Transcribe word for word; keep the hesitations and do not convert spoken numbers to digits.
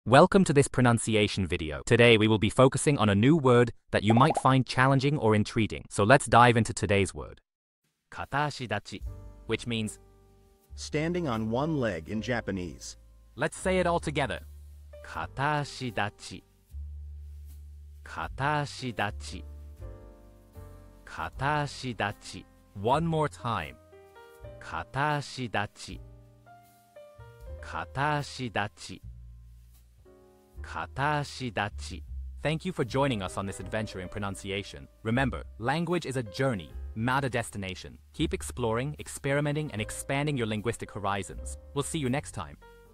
Welcome to this pronunciation video. Today we will be focusing on a new word that you might find challenging or intriguing. So let's dive into today's word. Kataashitachi, which means standing on one leg in Japanese. Let's say it all together. Kataashitachi. Kataashitachi. Kataashitachi. One more time. Kataashitachi. Kataashitachi. Kataashitachi. Thank you for joining us on this adventure in pronunciation. Remember, language is a journey, not a destination. Keep exploring, experimenting, and expanding your linguistic horizons. We'll see you next time.